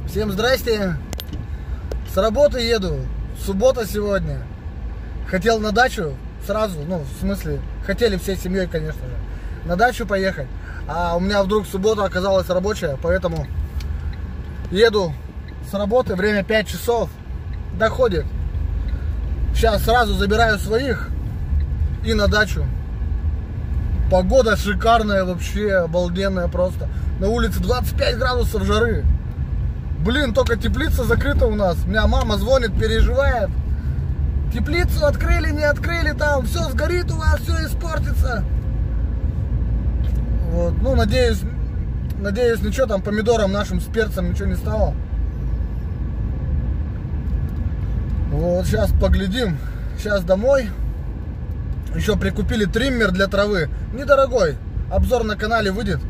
Всем здрасте. С работы еду. Суббота сегодня. Хотел на дачу сразу, ну, в смысле, хотели всей семьей, конечно же, на дачу поехать. А у меня вдруг суббота оказалась рабочая, поэтому еду с работы, время 5 часов, доходит. Сейчас сразу забираю своих и на дачу. Погода шикарная вообще, обалденная просто. На улице 25 градусов жары. Блин, только теплица закрыта у нас. У меня мама звонит, переживает. Теплицу открыли, не открыли, там все сгорит у вас, все испортится. Вот, ну, надеюсь, ничего там помидорам нашим с перцем ничего не стало. Вот, сейчас поглядим. Сейчас домой. Еще прикупили триммер для травы. Недорогой. Обзор на канале выйдет.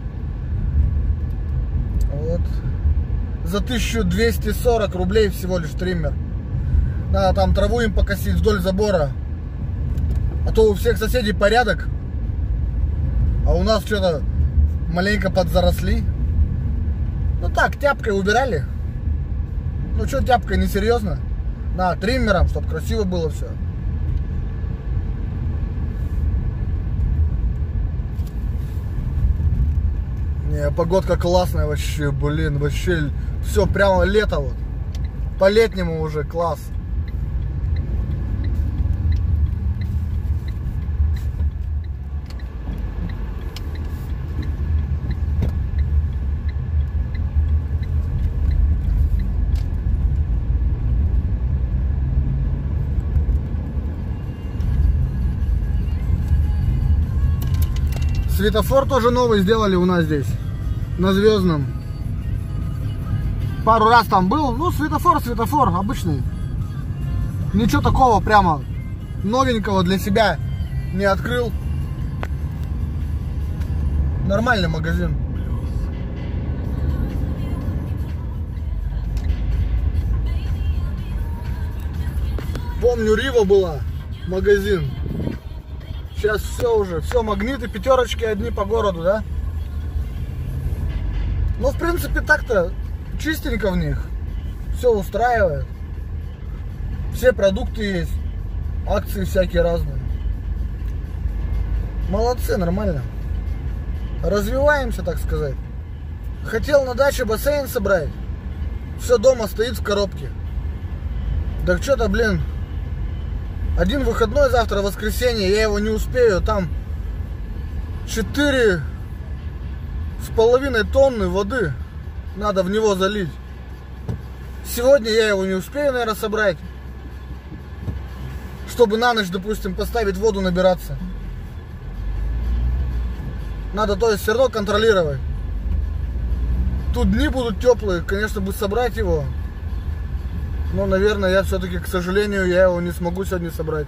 Вот. За 1240 рублей всего лишь триммер. Надо там траву им покосить вдоль забора. А то у всех соседей порядок. А у нас что-то маленько подзаросли. Ну так, тяпкой убирали. Ну что тяпкой, несерьезно. На, триммером, чтобы красиво было все. Не, погодка классная вообще, блин, вообще все прямо лето вот. По-летнему уже класс. Светофор тоже новый сделали у нас здесь, на Звездном. Пару раз там был, ну светофор обычный. Ничего такого прямо новенького для себя не открыл. Нормальный магазин. Помню, Рива была, магазин. Сейчас все уже, все магниты, пятерочки одни по городу, да? Ну, в принципе, так-то чистенько в них. Все устраивает. Все продукты есть. Акции всякие разные. Молодцы, нормально. Развиваемся, так сказать. Хотел на даче бассейн собрать. Все дома стоит в коробке. Так что-то, блин... Один выходной завтра, воскресенье, я его не успею. Там 4,5 тонны воды надо в него залить. Сегодня я его не успею, наверное, собрать. Чтобы на ночь, допустим, поставить воду набираться. Надо, то есть, все равно контролировать. Тут дни будут теплые, конечно, бы собрать его. Но, наверное, я все-таки, к сожалению, я его не смогу сегодня собрать.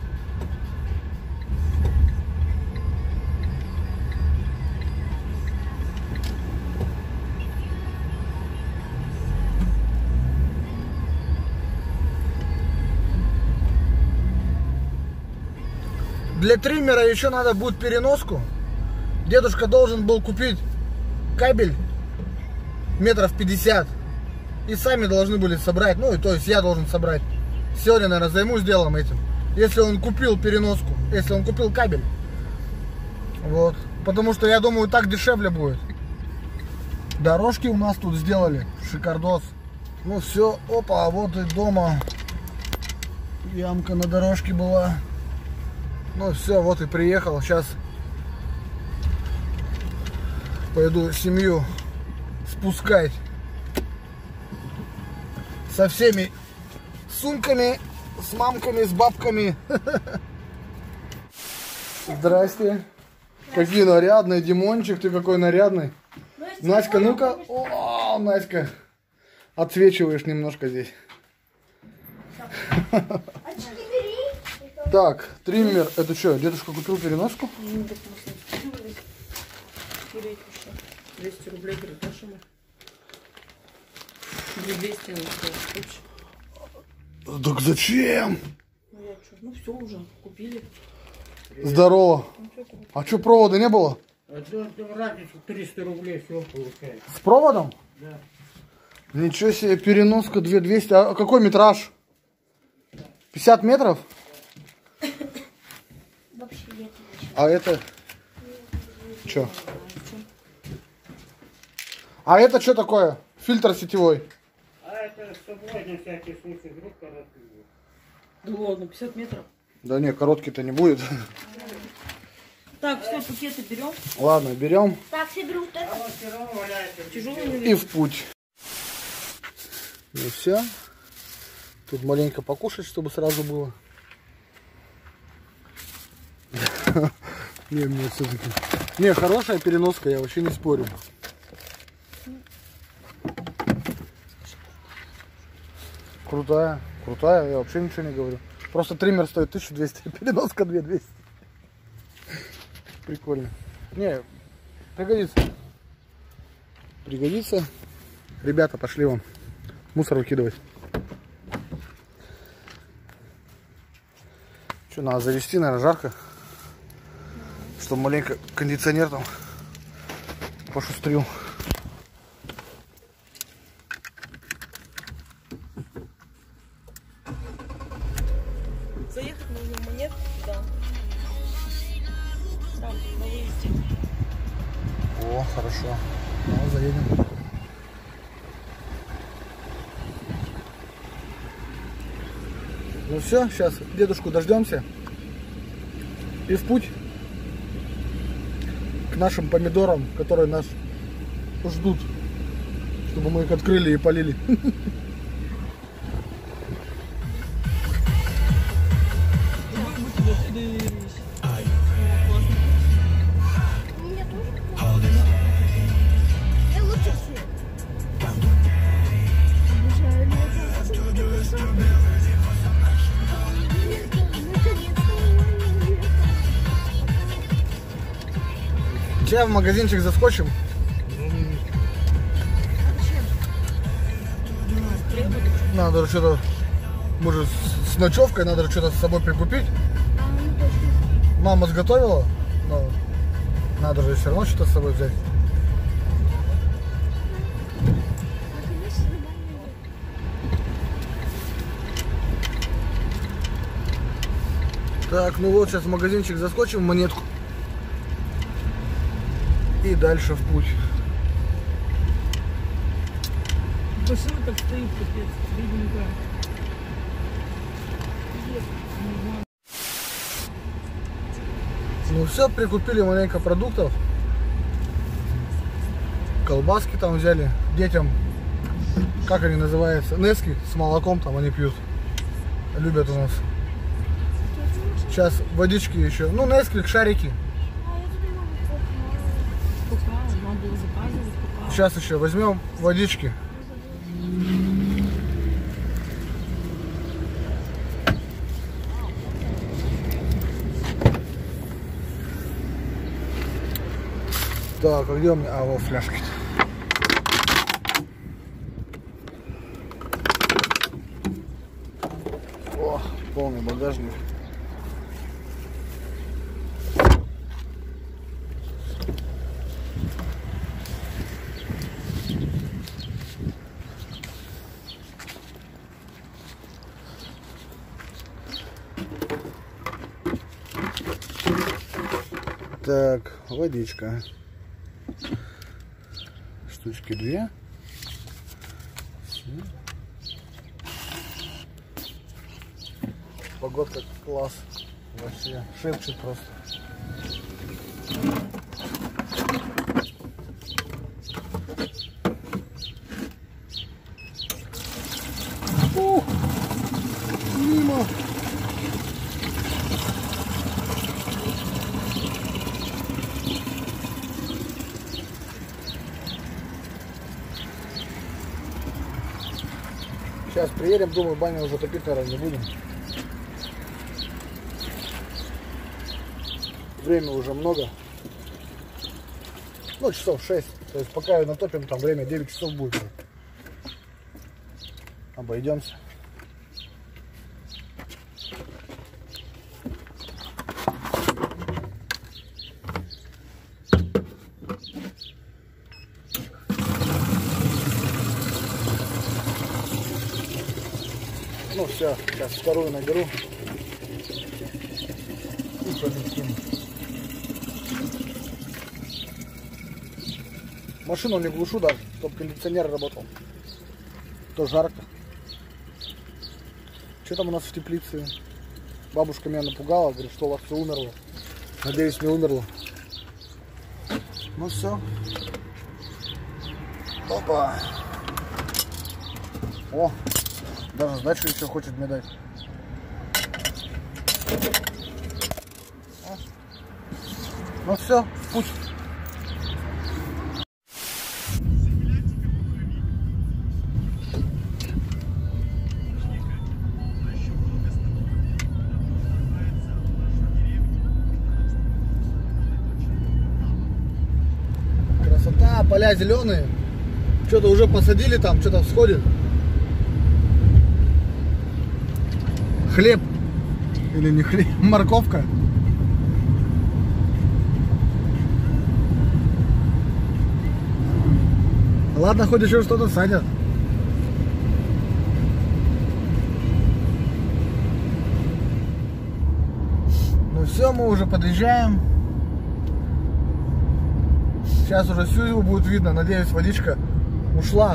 Для триммера еще надо будет переноску. Дедушка должен был купить кабель метров 50. И сами должны были собрать, ну, и то есть я должен собрать. Сегодня, наверное, займусь делом этим. Если он купил переноску, если он купил кабель. Вот. Потому что, я думаю, так дешевле будет. Дорожки у нас тут сделали. Шикардос. Ну, все, опа, вот и дома. Ямка на дорожке была. Ну, все, вот и приехал. Сейчас пойду семью спускать. Со всеми сумками, с мамками, с бабками. Здрасте. Какие нарядные, Димончик, ты какой нарядный. Наська, ну-ка. О, Наська. Отсвечиваешь немножко здесь. Так, триммер. Это что, дедушка купил переноску? 200 рублей, говорит, нашему. 200 на. Так зачем? Ну я что? Ну все уже, купили. Здорово. А что, провода не было? Разницу 300 рублей всего получается. С проводом? Да. Ничего себе, переноска 2200. А какой метраж? 50 метров? Вообще нет. А это? Что? А это что такое? Фильтр сетевой. А это с собой на всякий случай, вдруг короткий будет. Да ладно, 50 метров. Да не, короткий-то не будет. Так, все, пакеты берем. Ладно, берем Так, все берут А это. он все равно валяется. Тяжелый и в путь. Ну все. Тут маленько покушать, чтобы сразу было. Не, мне все-таки. Не, хорошая переноска, я вообще не спорю. Крутая, крутая, я вообще ничего не говорю. Просто триммер стоит 1200, переноска 2200. Прикольно. Не, пригодится. Пригодится. Ребята, пошли вон мусор выкидывать. Что, надо завести, наверное, жарко. Чтобы маленько кондиционер там пошустрил. Заехать можно в Монет, да. Там, на выезде. О, хорошо. Ну, заедем. Ну все, сейчас дедушку дождемся. И в путь к нашим помидорам, которые нас ждут, чтобы мы их открыли и полили. Мне тоже. Я лучше всех. Обожаю лето. Сейчас в магазинчик заскочим. Надо что-то, может, с ночевкой надо что-то с собой прикупить. Мама сготовила, но надо же все равно что-то с собой взять. Так, ну вот сейчас в магазинчик заскочим, в Монетку. И дальше в путь. Машина так стоит, капец, бедненькая. Ну все, прикупили маленько продуктов. Колбаски там взяли. Детям, как они называются, нески с молоком там они пьют. Любят у нас. Сейчас водички еще. Ну, нески, шарики. Пока, надо было заказывать, пока. Сейчас еще возьмем водички. Так, а где у меня? А, вот фляжки. О, полный багажник. Так, водичка. Штучки 2. Погодка класс. Вообще шепчет просто. Ух, мимо. Сейчас приедем, думаю, баню уже топить, наверное, не будем. Время уже много. Ну, часов 6. То есть пока ее натопим, там время 9 часов будет. Обойдемся. Ну все, сейчас вторую наберу. И полетим. Машину не глушу даже, чтобы кондиционер работал. То жарко. Что там у нас в теплице? Бабушка меня напугала, говорит, что у вас все умерло. Надеюсь, не умерло. Ну все. Опа. О, даже сдачу еще хочет мне дать. Ну все, в путь. Красота, поля зеленые. Что-то уже посадили там, что-то всходит. Хлеб. Или не хлеб, морковка. Ладно, хоть еще что-то садят. Ну все, мы уже подъезжаем. Сейчас уже всю его будет видно. Надеюсь, водичка ушла.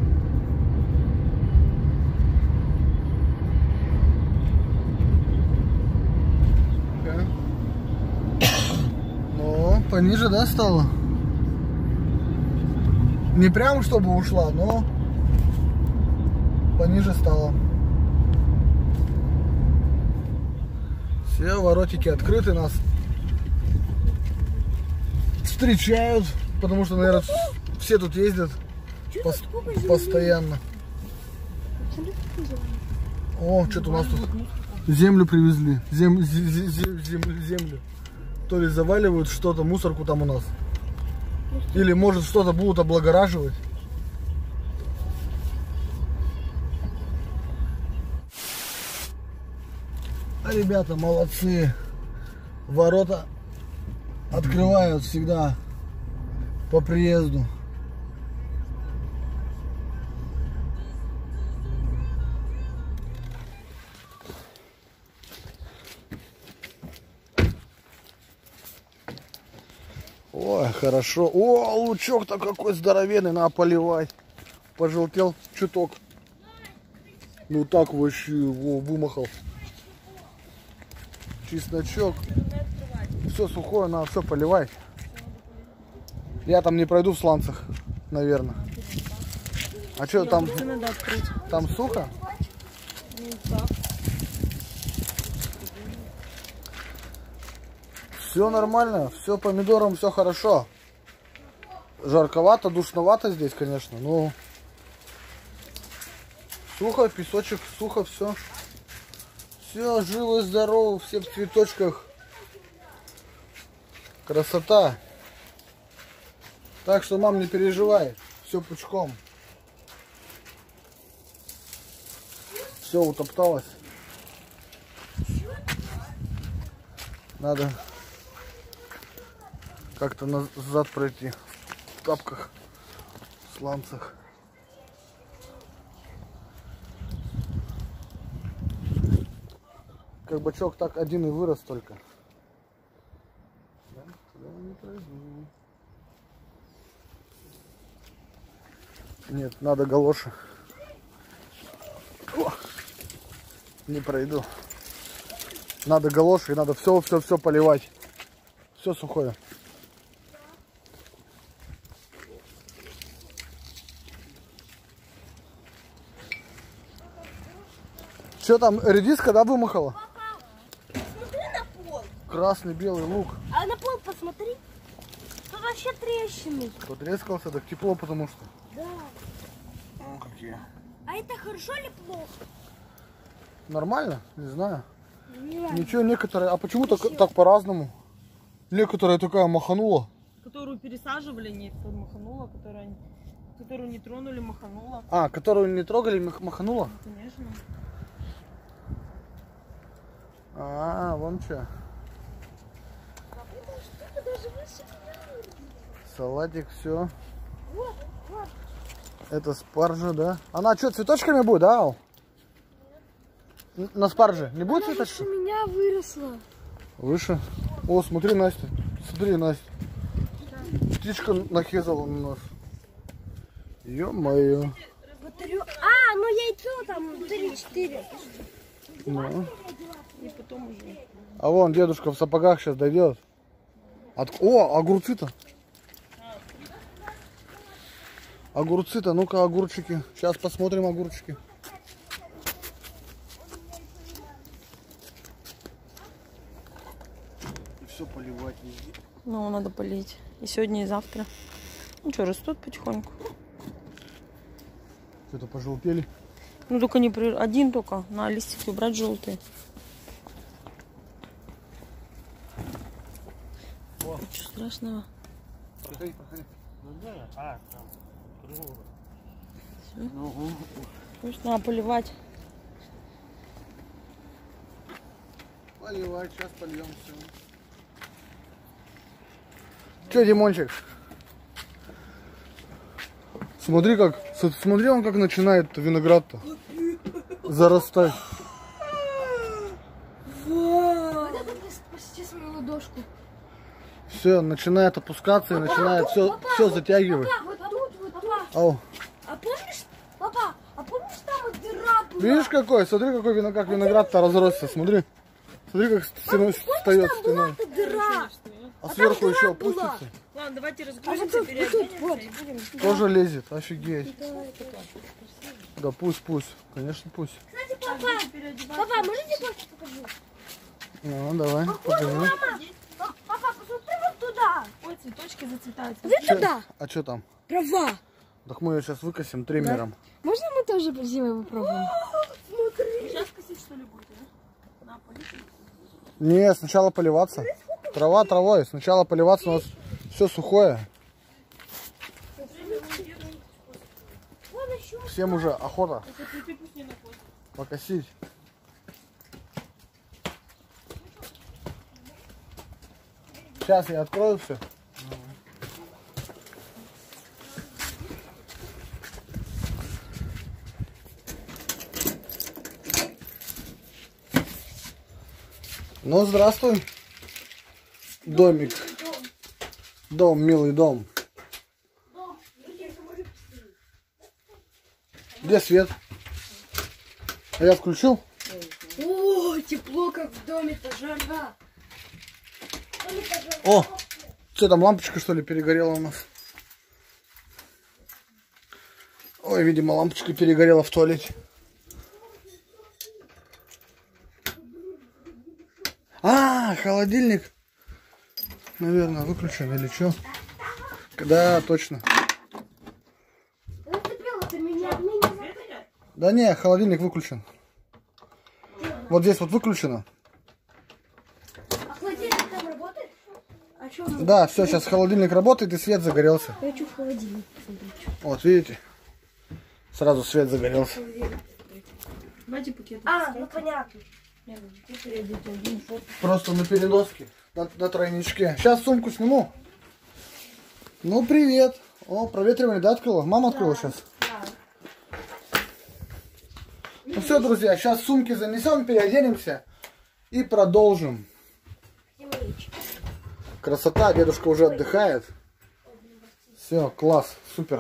Ну, пониже, да, стало? Не прям, чтобы ушла, но пониже стало. Все, воротики открыты, нас встречают, потому что, наверное, все тут ездят постоянно. О, что-то у нас тут землю привезли. Землю. То ли заваливают что-то, мусорку там у нас. Или, может, что-то будут облагораживать. А ребята молодцы. Ворота открывают всегда по приезду. Ой, хорошо. О, лучок-то какой здоровенный, надо поливать. Пожелтел чуток. Ну так вообще, во, вымахал. Чесночок. Все сухое, надо все поливать. Я там не пройду в сланцах, наверное. А что там? Там сухо? Все нормально, все помидором, все хорошо. Жарковато, душновато здесь, конечно, но сухо, песочек, сухо, все. Все, живы, здоровы, все в цветочках. Красота. Так что, мам, не переживай, все пучком. Все утопталось. Надо как-то назад пройти в тапках, в сланцах. Как бачок так один и вырос только. Да, туда не пройду. Нет, надо галоши. О, не пройду. Надо галоши и надо все поливать. Все сухое. Что там, редиска, да, вымахала? Посмотри на пол. Красный, белый лук. А на пол посмотри. Тут вообще трещины. Потрескался, так тепло, потому что. Да. О, какие. А это хорошо или плохо? Нормально? Не знаю. Не знаю. Ничего, некоторые. А почему так по-разному? Некоторая такая маханула. Которую пересаживали, нет, маханула, которую не тронули, маханула. А, которую не трогали, маханула? Конечно. А, вон что. Салатик, все. Вот, вот. Это спаржа, да? Она что, цветочками будет, да, Ал? На спарже не будет цветать? У меня выросла. Выше. О, смотри, Настя. Смотри, Настя. Птичка нахезала на нас. Ё-моё. А, ну яйцо там 3-4. Ну. И потом уже. А вон дедушка в сапогах сейчас дойдет. О, огурцы-то. Огурцы-то, ну-ка, огурчики. Сейчас посмотрим огурчики. И все поливать везде. Ну, надо полить. И сегодня, и завтра. Ну что, растут потихоньку. Что-то пожелтели. Ну, только не один только. На листики убрать желтые. Ничего страшного. Проходи, проходи. А, там, кругло. Пусть надо поливать. Поливать, сейчас польем все. Че, Димончик? Смотри, смотри, он как начинает виноград-то зарастать. Почти свою ладошку. Все, начинает опускаться и начинает все затягивать. Папа, вот тут, вот, папа. Ау. А помнишь, папа, а помнишь там вот дыра была? Видишь какой? Смотри, какой виноград-то разросся. Смотри. Смотри, как встает стеной. Там дыра. А сверху там еще дыра была. опустится. Ладно, давайте А вот разгрузимся, тут, переоденемся вот. и будем. Тоже лезет, офигеть. Да пусть, конечно пусть. Кстати, папа, можете просто покажу? Ну, давай, покажи. Папа, посмотри вот туда. Ой, цветочки зацветают. Иди туда. А что там? Трава. Так мы ее сейчас выкосим триммером. Можно мы тоже зимой попробуем? Сейчас косить, что ли, будет, да? На, полить. Не, сначала поливаться. Трава травой. Сначала поливаться, у нас все сухое. Всем уже охота покосить. Сейчас я открою все. Ну, здравствуй, домик. Дом, милый дом. Где свет? А я включил? О, тепло, как в доме-то, жара. О, что там, лампочка что ли перегорела у нас? Ой, видимо, лампочка перегорела в туалете. А, холодильник, наверное, выключен или что? Да, точно. Да не, холодильник выключен. Вот здесь вот выключено. А холодильник там работает? А что? Да, все, сейчас холодильник работает и свет загорелся. Я хочу в холодильник. Вот, видите? Сразу свет загорелся. Давайте пакеты. А, ну понятно. Просто на переноске, на тройничке. Сейчас сумку сниму. Ну, привет. О, проветривание, да, открыла? Мама открыла сейчас. Ну все, друзья, сейчас сумки занесем, переоденемся и продолжим. Красота, дедушка уже отдыхает. Все, класс, супер.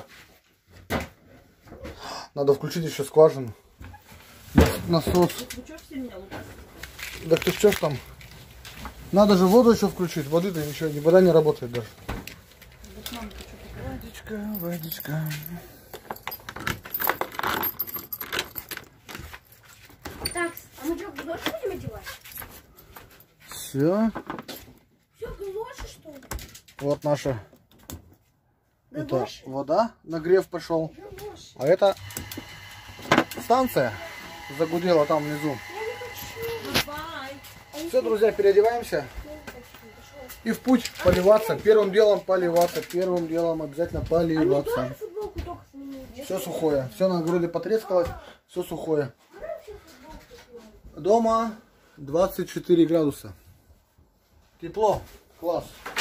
Надо включить еще скважину. Насос. Да ты что ж там? Надо же воду еще включить. Воды-то ничего, вода не работает даже. Водичка, водичка. Так, а мы что, галоши будем одевать? Все. Все, галоши, что ли? Вот наша Галоши? это вода, нагрев пошел. Галоши. А это станция загудела там внизу. Все, друзья, переодеваемся и в путь поливаться. Первым делом поливаться. Первым делом обязательно поливаться. Футболку только сменить. Все сухое. Все на груди потрескалось. Все сухое. Дома 24 градуса. Тепло. Класс.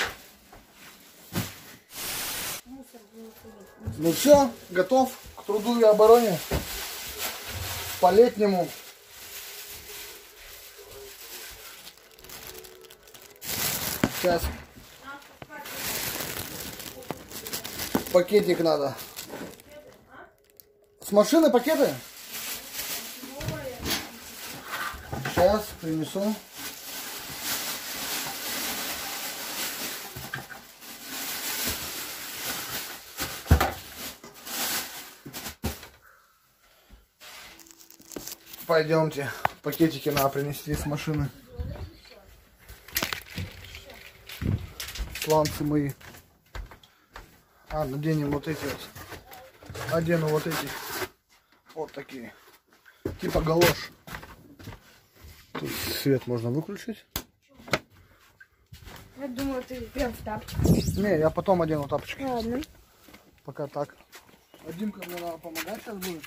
Ну все, готов к труду и обороне. По-летнему. Сейчас. Пакетик надо. С машины пакеты? Сейчас принесу. Пойдемте. Пакетики надо принести с машины. Сланцы мои. Наденем вот эти вот. Одену вот эти. Вот такие. Типа галош. Тут свет можно выключить. Я думала, ты прям в тапочках. Не, я потом одену тапочки. Ладно. Пока так. А Димка мне надо помогать сейчас будет.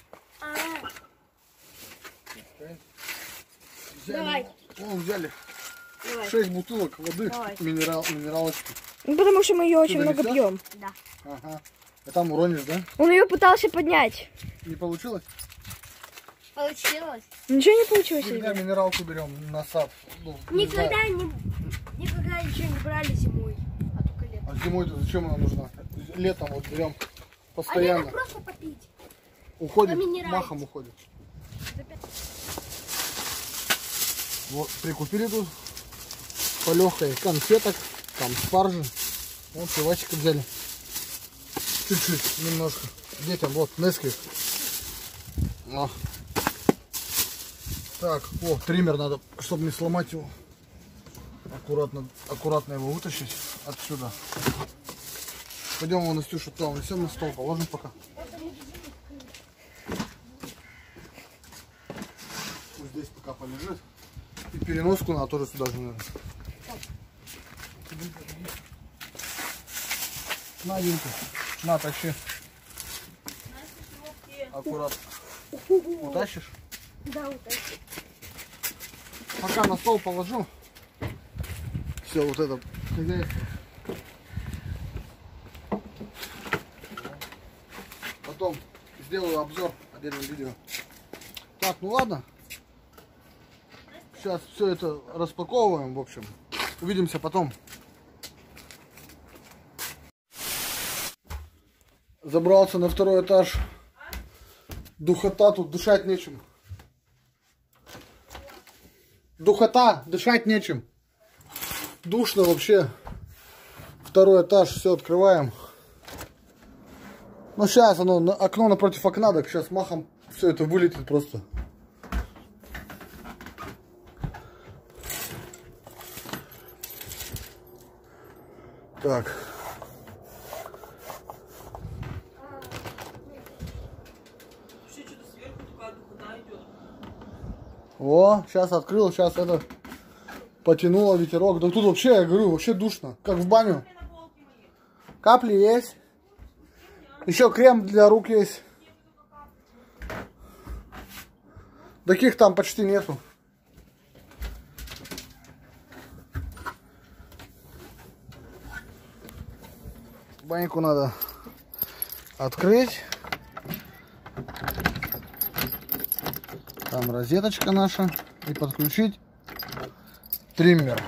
Давай. Взяли. Давай. 6 бутылок воды. Давай. Минералочки. Ну, потому что мы ее очень Ты много донесёшь? пьем. Да. Ага. А там уронишь, да? Он ее пытался поднять. Не получилось? Получилось? Ничего не получилось. Когда минералку берем на сад. Ну, не знаю. Никогда ничего не брали зимой. А только летом. А зимой-то зачем она нужна? Летом вот берем постоянно. Просто попить. Уходит, минералки. махом уходит. Вот, прикупили тут по легкой конфеток, там спаржи. Вот пивасика взяли. Чуть-чуть, немножко. Детям, вот, Несквик. Так, триммер надо, чтобы не сломать его. Аккуратно его вытащить отсюда. Пойдем его Настюшу туда унесем на стол, положим пока. Пусть здесь пока полежит. И переноску надо тоже сюда же, наверное. На, Димка, на, тащи. Аккуратно. Утащишь? Да, утащишь. Пока на стол положу. Все, вот это хозяйство. Потом сделаю обзор отдельным видео. Так, ну ладно. Сейчас все это распаковываем, в общем. Увидимся потом. Забрался на второй этаж. Духота, тут дышать нечем. Духота, дышать нечем. Душно вообще. Второй этаж, все открываем. Ну сейчас окно напротив окна, так сейчас махом все это вылетит просто. Так. О, сейчас открыл, сейчас это потянуло ветерок. Да тут вообще, я говорю, вообще душно. Как в баню. Капли есть. Еще крем для рук есть. Таких там почти нету. Баньку надо открыть. Там розеточка наша. И подключить триммер.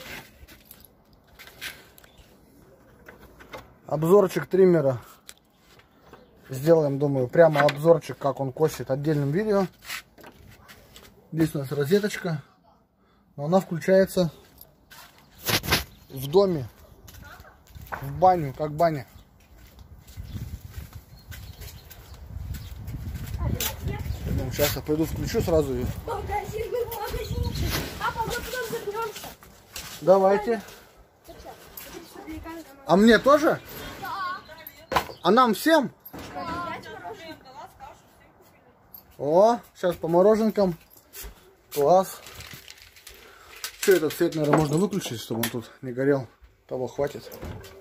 Обзорчик триммера. Сделаем, думаю, прямо обзорчик, как он косит, отдельным видео. Здесь у нас розеточка. Но она включается в доме. В баню, как баня. Сейчас я пойду включу сразу ее. Папа, мы потом вернемся. Давайте. А мне тоже? А нам всем? О, сейчас по мороженкам. Класс. Все, этот свет, наверное, можно выключить, чтобы он тут не горел. Того хватит.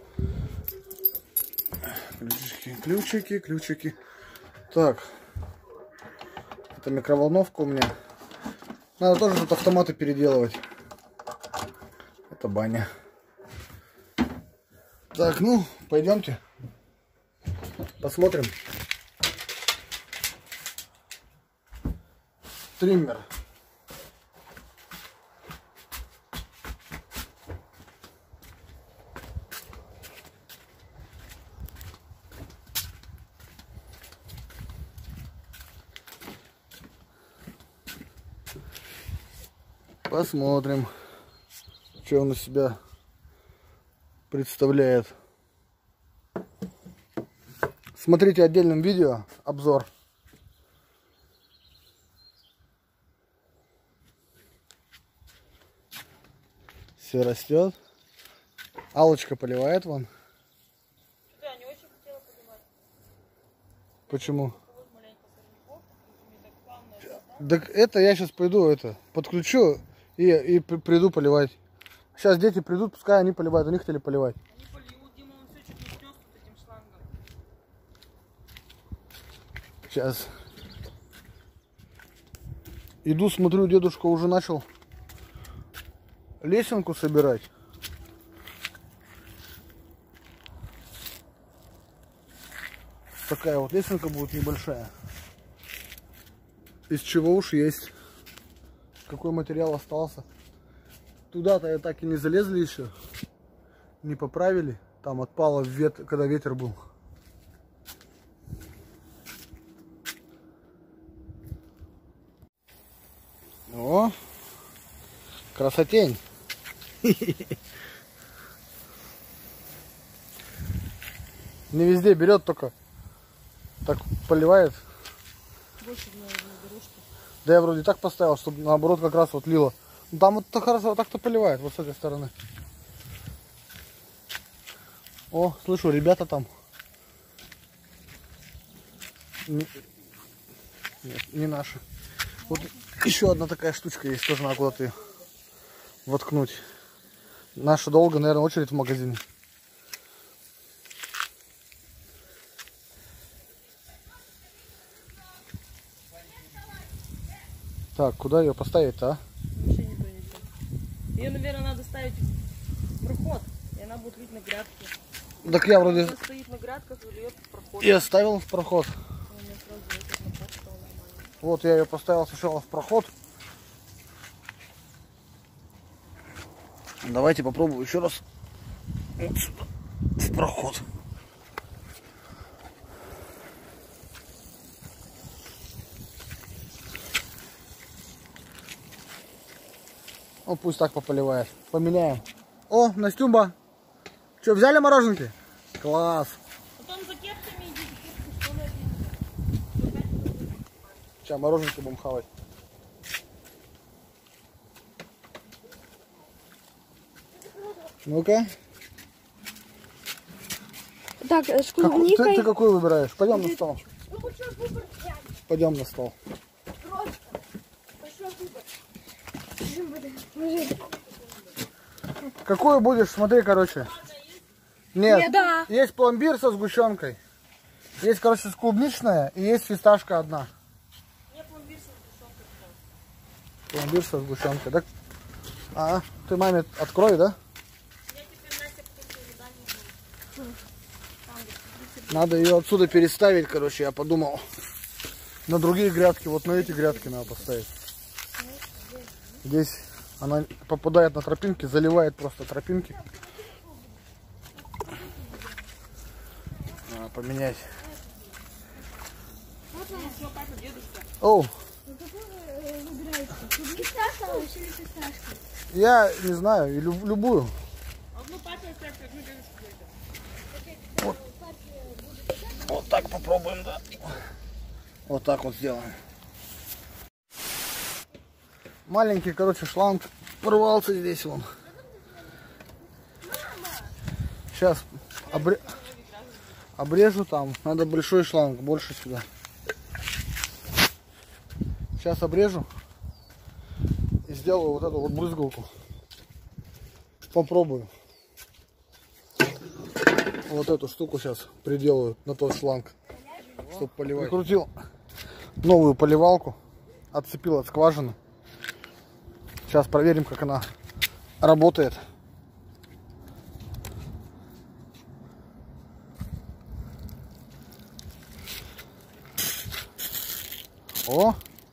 Ключики, ключики, ключики. Так. Это микроволновка у меня. Надо тоже тут автоматы переделывать. Это баня. Так, ну, пойдемте. Посмотрим. Триммер. Посмотрим, что он из себя представляет. Смотрите отдельным видео обзор. Все растет. Аллочка поливает вон. Да, не очень хотела понимать. Почему? Вот маленько сорняков, и так плавно. Так это я сейчас пойду подключу и приду поливать. Сейчас дети придут, пускай они поливают. Они хотели поливать. Они польют, Дима, он все чуть не снес тут этим шлангом. Сейчас. Иду, смотрю, дедушка уже начал лесенку собирать. Такая вот лесенка будет небольшая. Из чего уж есть. Какой материал остался. Туда-то так и не залезли еще. Не поправили. Там отпало, когда ветер был. О, красотень. Не везде берет, только так поливает. Больше на дорожке. Да я вроде так поставил, чтобы наоборот как раз вот лило. Ну, там вот хорошо, вот так-то поливает, вот с этой стороны. О, слышу, ребята там. Нет, не наши. Вот еще одна такая штучка есть, тоже надо куда-то ее воткнуть. Наша долго, наверное, очередь в магазине. Так, куда ее поставить-то, а? Вообще не то, не то. Ее, наверное, надо ставить в проход, и она будет лить на грядке. Так я вроде Она стоит на грядках, льет в проход. и оставил в проход. У меня сразу этот напор стал нормально. Вот я ее поставил сначала в проход. Давайте попробую еще раз. Вот сюда, в проход. Ну пусть так пополивает. Поменяем. О, Настюмба. Что, взяли мороженки? Класс. Потом за кепками идите, кепки, что написано. Сейчас мороженки будем хавать. Ну-ка. Так, с Ты клубникой. какой выбираешь? Пойдем на стол. Пойдем на стол. Какую будешь? Смотри, короче. Нет, Да. есть пломбир со сгущенкой. Есть, короче, клубничная и есть фисташка одна. Мне пломбир со сгущенкой. Пломбир со сгущенкой. Так, ты маме открой, да? Я теперь Настя потом передам. Надо ее отсюда переставить, короче, я подумал. На другие грядки, вот на эти грядки надо поставить. Здесь она попадает на тропинки, заливает просто тропинки. Надо поменять. Оу. Я не знаю, и любую. Одну папе оставьте, одну дедушку дайте. Вот так попробуем, да. Вот так вот сделаем. Маленький, короче, шланг порвался здесь вон. Сейчас обрежу там. Надо большой шланг, больше сюда. Сейчас обрежу и сделаю вот эту вот брызгалку. Попробую. Вот эту штуку сейчас приделаю на тот шланг, чтобы поливать. Прикрутил новую поливалку, отцепил от скважины. Сейчас проверим, как она работает. О!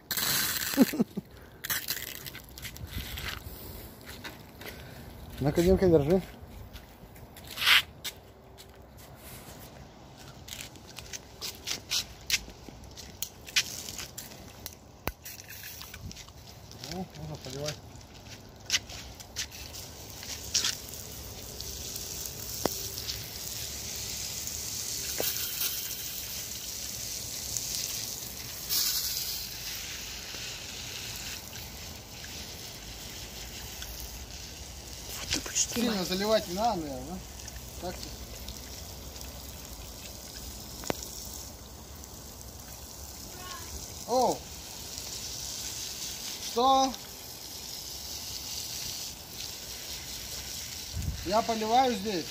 Ну-ка, Димка, держи. Можно поливать. Сильно заливать не надо, наверное, да? Так. О! Что? Я поливаю здесь.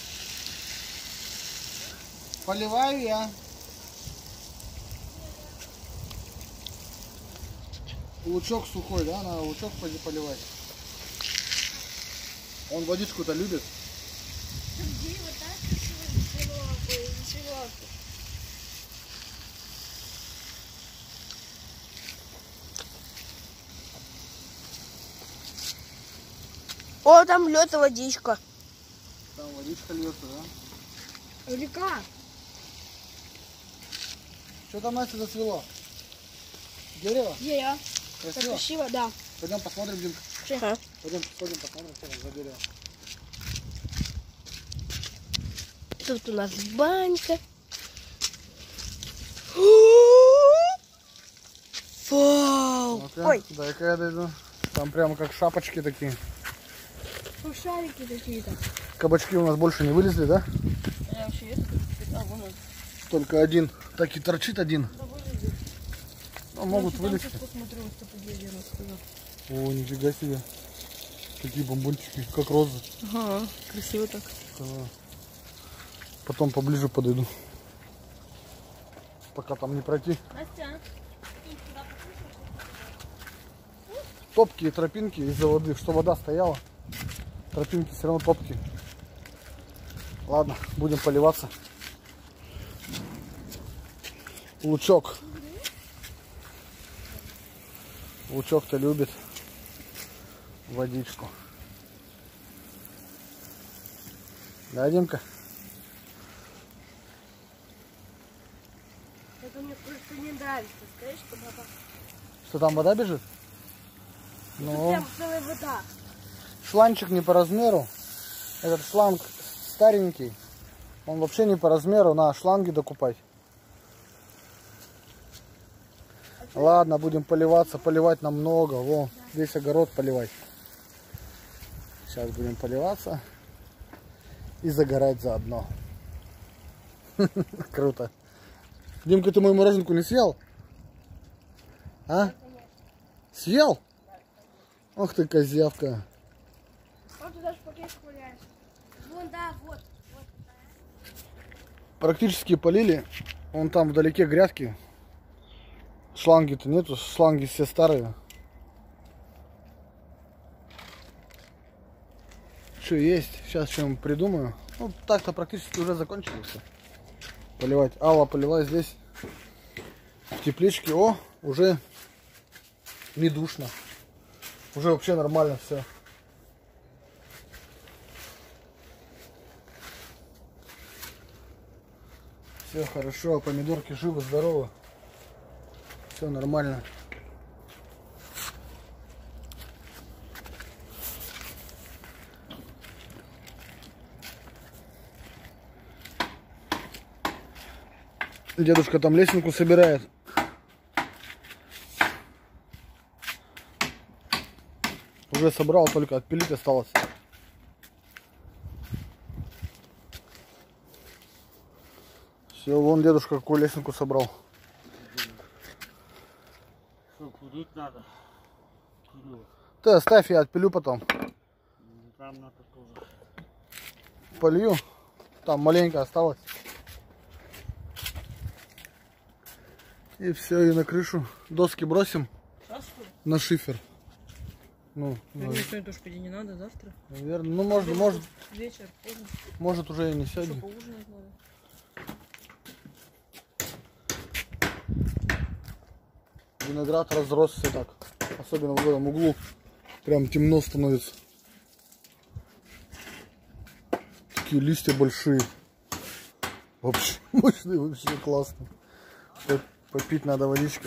Поливаю я. Лучок сухой, да? Надо лучок поливать. Он водичку-то любит. О, там льется водичка. Там водичка льется, да? Река. Что там, Настя, зацвело? Дерево? Дерево. Красиво? Красиво, да. Пойдем посмотрим, Димка. Ага. Пойдем сходим, посмотрим, что там за дерево. Тут у нас банька. Вау! Ну-ка, Ой, дай-ка я дойду. Там прямо как шапочки такие. шарики какие-то. Кабачки у нас больше не вылезли, да? Я вообще есть? А, вон он. Только один. Так и торчит один. Да вылезет. Ну, могут Там вылезти. сейчас посмотрю, что поделали, я сказал. О, нифига себе. Такие бомбончики, как розы. Ага, красиво так. Ага. Потом поближе подойду. Пока там не пройти. Настя, Топкие тропинки из-за воды, что вода стояла. Тропинки все равно топкие. Ладно, будем поливаться. Лучок. Лучок-то любит водичку. Да, Димка? Это мне просто не нравится. Скажи, что вода. Что там вода бежит? Тут Ну, прям целая вода. шланчик не по размеру. Этот шланг старенький. Он вообще не по размеру. На шланги докупать. Ладно, будем поливаться. Поливать нам много. Во, весь огород поливать. Сейчас будем поливаться. И загорать заодно. Круто. Димка, ты мою мороженку не съел? А? Съел? Ох ты, козявка. Вот туда же пакетик валяется. Вон, да, вот. Практически полили. Вон там вдалеке грядки. Шланги-то нету. Шланги все старые. Что есть? Сейчас что-нибудь придумаю. Ну, так-то практически уже закончили все. Поливать. Алла поливает здесь. В тепличке. О, уже не душно. Уже вообще нормально все. Все хорошо, помидорки живы, здоровы. Все нормально. Дедушка там лесенку собирает. Уже собрал, только отпилить осталось. Все, вон дедушка какую лесенку собрал. Что, курить надо? Курю. Ты оставь, я отпилю потом. Там надо тоже. Полью. Там маленько осталось. И все, и на крышу. Доски бросим сейчас что ли? на шифер. Ну, Ну, сегодня тоже пойти не надо, завтра. наверное. Ну, может, Вечер, поздно. может уже и не Что, сегодня. поужинать надо? Виноград разросся так. Особенно в этом углу. Прям темно становится. Такие листья большие. Вообще мощные, вообще классно. Попить надо водички.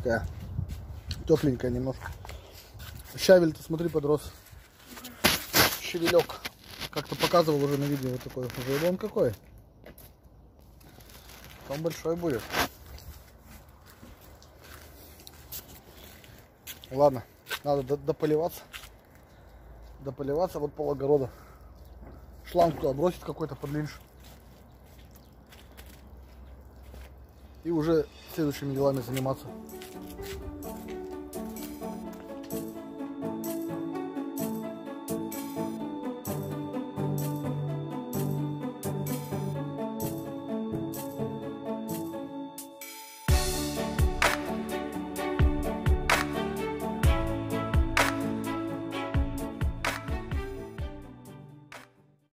такая тепленькая немножко. Щавель-то, смотри, подрос. Щавелек. Как-то показывал уже на видео вот такой. Уже вон какой. Там большой будет. Ладно, надо дополиваться. Дополиваться вот пол огорода. Шланг туда бросить какой-то подлиннее. И уже следующими делами заниматься.